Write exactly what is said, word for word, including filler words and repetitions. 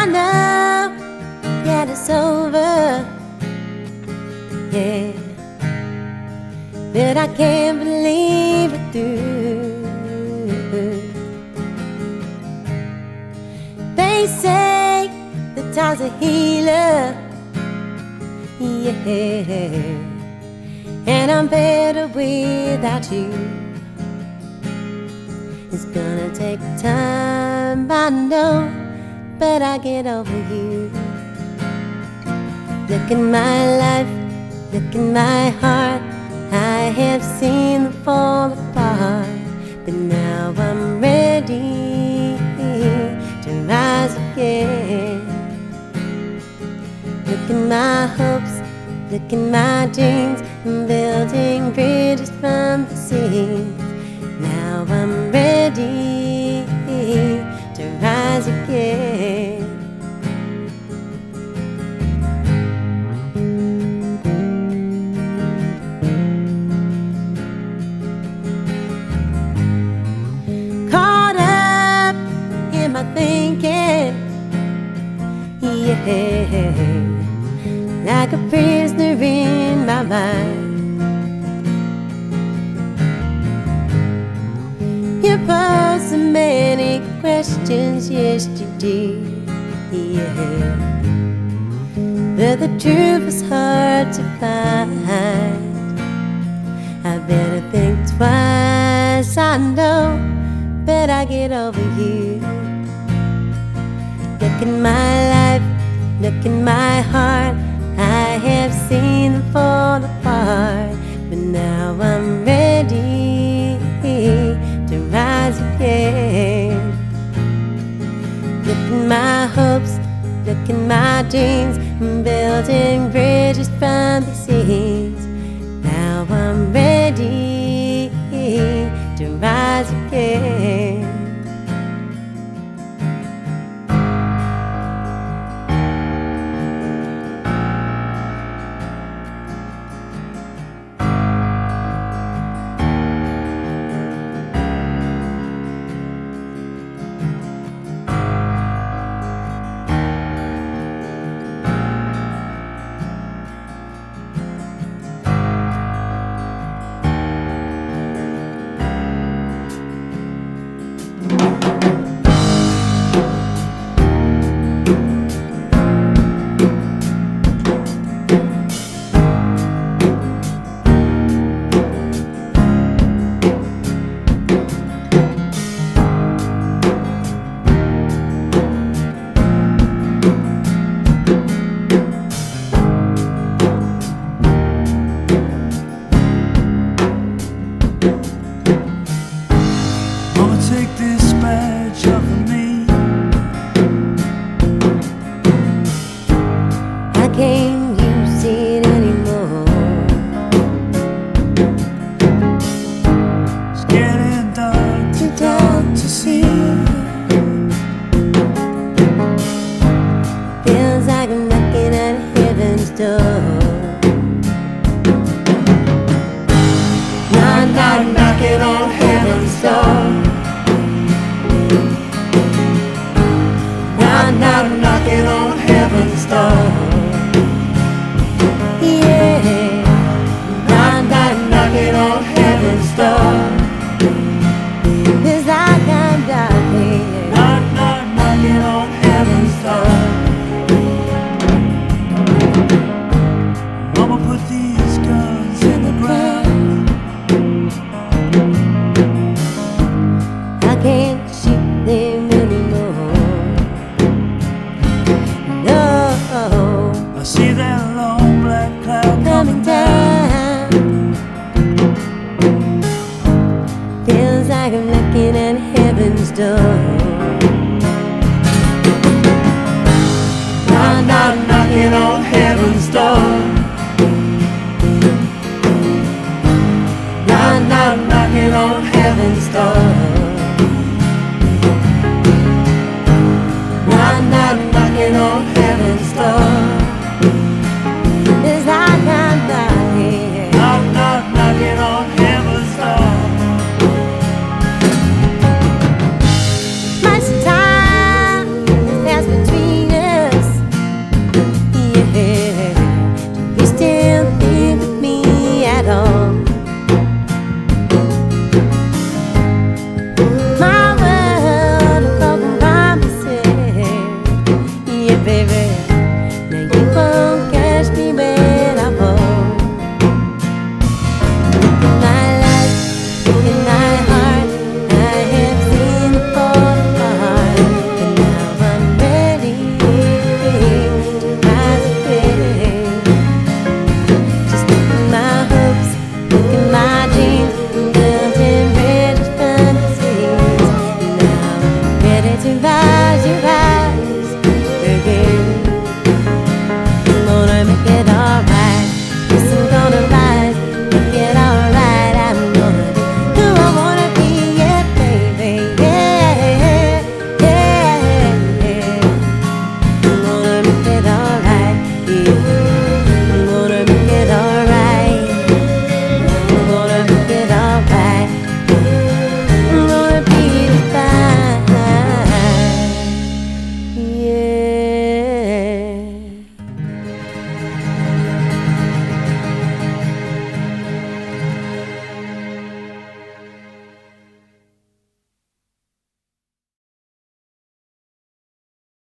I know that it's over, yeah, but I can't believe it through. They say the time's a healer, yeah, and I'm better without you. It's gonna take time, I know, but I get over you. Look at my life, look at my heart. I have seen them fall apart, but now I'm ready to rise again. Look at my hopes, look at my dreams, I'm building bridges from the seas. Now I'm ready to rise again. Caught up in my thinking, yeah, like a prisoner in my mind. You posed so many questions yesterday, yeah, but the truth is hard to find. I better think twice, I know, but I get over you. Look at my life, look at my heart. I have seen them fall apart, but now I'm ready to rise again. Look at my hopes, look at my dreams, I'm building bridges from the seas. Now I'm ready to rise again. Can't use it anymore. It's getting dark, too dark to see. Feels like I'm knocking at heaven's door. Knock, knock, knocking on heaven's door. Knock, knock, knocking on heaven's door.